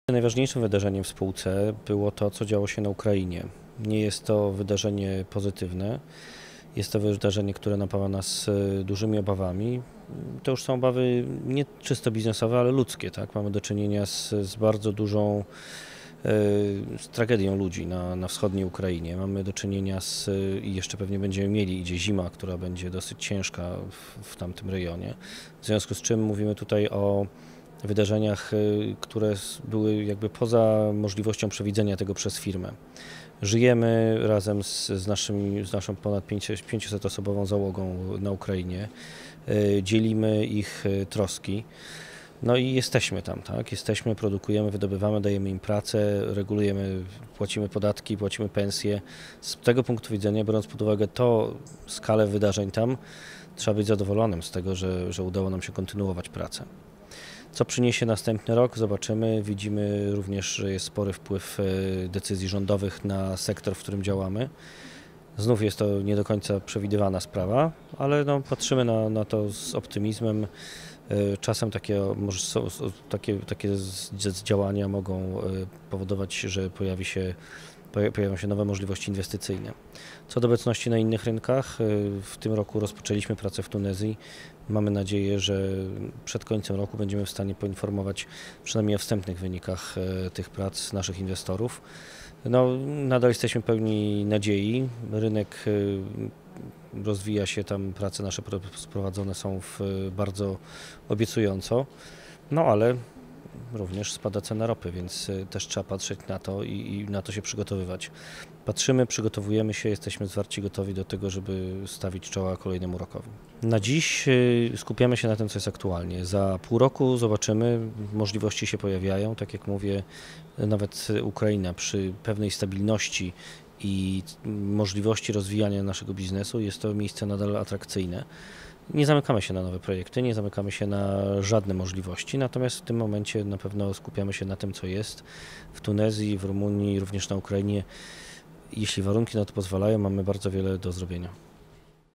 Najważniejszym wydarzeniem w spółce było to, co działo się na Ukrainie. Nie jest to wydarzenie pozytywne, jest to wydarzenie, które napawa nas dużymi obawami. To już są obawy nie czysto biznesowe, ale ludzkie. Tak? Mamy do czynienia z bardzo dużą z tragedią ludzi na wschodniej Ukrainie. Mamy do czynienia i jeszcze pewnie będziemy mieli, idzie zima, która będzie dosyć ciężka w tamtym rejonie. W związku z czym mówimy tutaj o wydarzeniach, które były jakby poza możliwością przewidzenia tego przez firmę. Żyjemy razem z naszą ponad 500-osobową załogą na Ukrainie, dzielimy ich troski. No i jesteśmy tam, tak? Jesteśmy, produkujemy, wydobywamy, dajemy im pracę, regulujemy, płacimy podatki, płacimy pensje. Z tego punktu widzenia, biorąc pod uwagę skalę wydarzeń tam, trzeba być zadowolonym z tego, że udało nam się kontynuować pracę. Co przyniesie następny rok, zobaczymy. Widzimy również, że jest spory wpływ decyzji rządowych na sektor, w którym działamy. Znów jest to nie do końca przewidywana sprawa, ale no, patrzymy na to z optymizmem. Czasem takie działania mogą powodować, że pojawią się nowe możliwości inwestycyjne. Co do obecności na innych rynkach, w tym roku rozpoczęliśmy pracę w Tunezji. Mamy nadzieję, że przed końcem roku będziemy w stanie poinformować przynajmniej o wstępnych wynikach tych prac naszych inwestorów. No, nadal jesteśmy pełni nadziei. Rynek rozwija się, tam prace nasze sprowadzone są bardzo obiecująco, no ale również spada cena ropy, więc też trzeba patrzeć na to i na to się przygotowywać. Patrzymy, przygotowujemy się, jesteśmy zwarci gotowi do tego, żeby stawić czoła kolejnemu rokowi. Na dziś skupiamy się na tym, co jest aktualnie. Za pół roku zobaczymy, możliwości się pojawiają. Tak jak mówię, nawet Ukraina przy pewnej stabilności i możliwości rozwijania naszego biznesu jest to miejsce nadal atrakcyjne. Nie zamykamy się na nowe projekty, nie zamykamy się na żadne możliwości, natomiast w tym momencie na pewno skupiamy się na tym, co jest w Tunezji, w Rumunii, również na Ukrainie. Jeśli warunki na to pozwalają, mamy bardzo wiele do zrobienia.